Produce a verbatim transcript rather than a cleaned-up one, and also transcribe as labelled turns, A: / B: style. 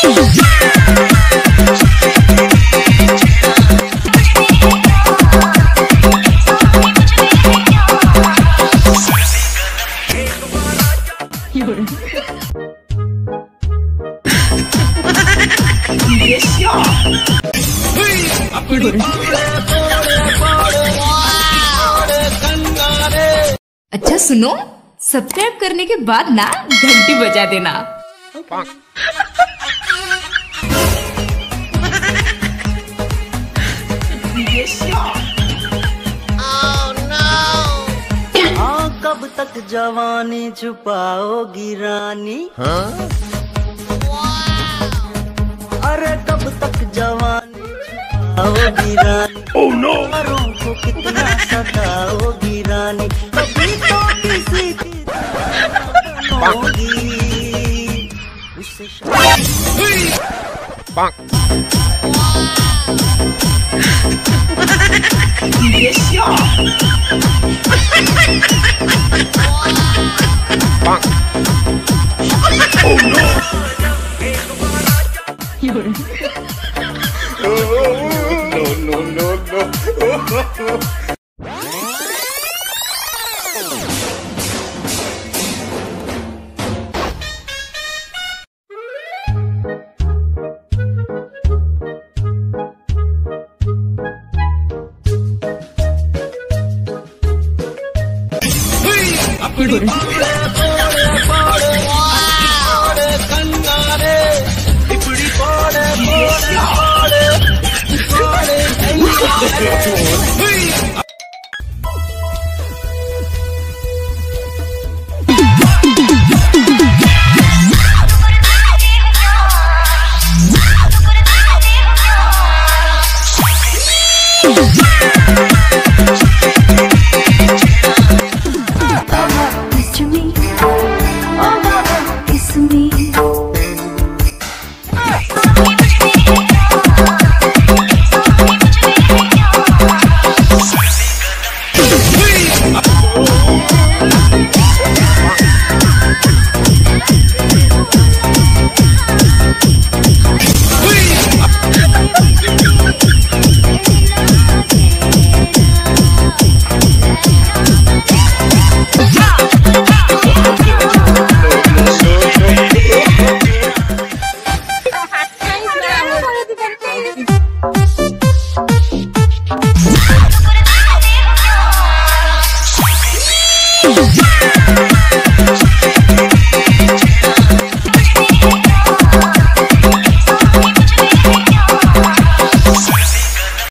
A: अच्छा सुनो, सब्सक्राइब करने के बाद ना घंटी बजा देना।
B: हाँ, कब तक जवानी छुपाओगी रानी? हाँ? अरे कब तक जवानी छुपाओगी रानी? oh, no. को कितना सताओगी रानी? कभी तो किसी की होगी उससे
C: oh no! no, no, no, no.
A: Yeah.